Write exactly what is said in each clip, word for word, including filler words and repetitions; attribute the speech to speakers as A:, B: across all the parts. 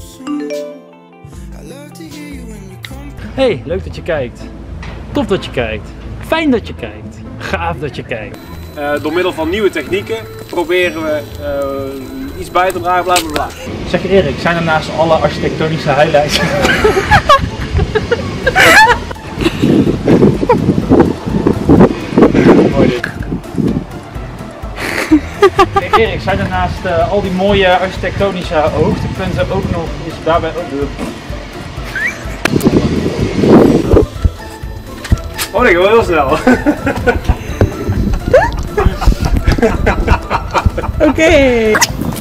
A: Hey, leuk dat je kijkt. Tof dat je kijkt. Fijn dat je kijkt. Gaaf dat je kijkt.
B: Uh, door middel van nieuwe technieken proberen we uh, iets bij te dragen, bla bla bla.
C: Zeg Erik, zijn er naast alle architectonische highlights? Mooi dit. Hey Erik, zijn er naast uh, al die mooie architectonische hoogtepunten ook nog is daarbij ook de...
B: Oh, dat gaat wel heel snel.
D: Oké. Okay.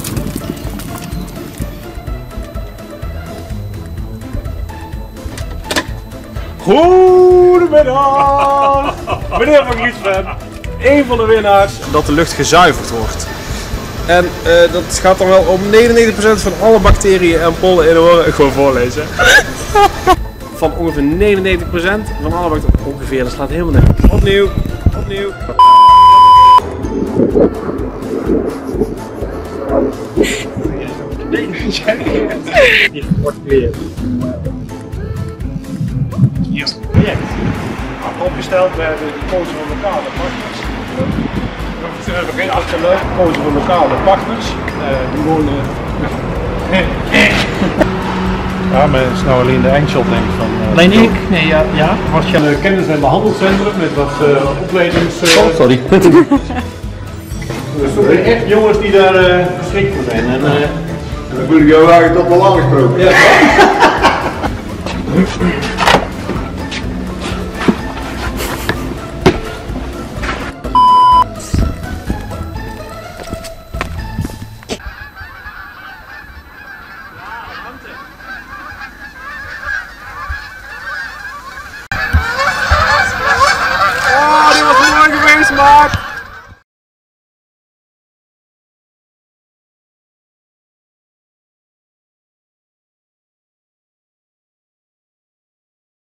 B: Goedemiddag, meneer Van Griesven. Een van de winnaars dat de lucht gezuiverd wordt. En uh, dat gaat dan wel om negenennegentig procent van alle bacteriën en pollen in de oren. Ik gewoon voorlezen. Van ongeveer negenennegentig procent van alle bacteriën. Ongeveer, dat slaat helemaal nergens. Opnieuw, opnieuw.
C: Die wordt weer. Ja. Project. Opgesteld bij de kozen van lokale partners. We beginnen achterlijk, kozen van lokale partners. Uh, die wonen. Ja, maar het is nou alleen de eindshot denk ik van. Uh,
A: Alleen ik? Nee, ja. ja.
C: Was je een kennis- en behandelcentrum met wat uh, opleidings. Uh,
A: Oh, sorry.
C: Dus er zijn echt jongens die daar uh, geschikt voor zijn. En, uh,
E: en dan moet ik jou eigenlijk toch wel aangesproken.
C: Ja.